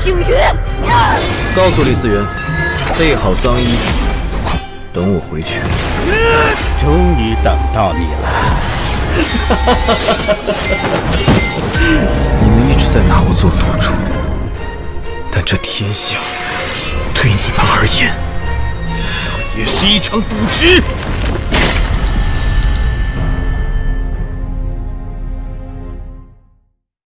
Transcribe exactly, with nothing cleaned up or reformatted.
星云。 告诉李思源，备好丧衣，等我回去。 终于等到你了。 你们一直在拿我做赌注，但这天下对你们而言，倒也是一场赌局。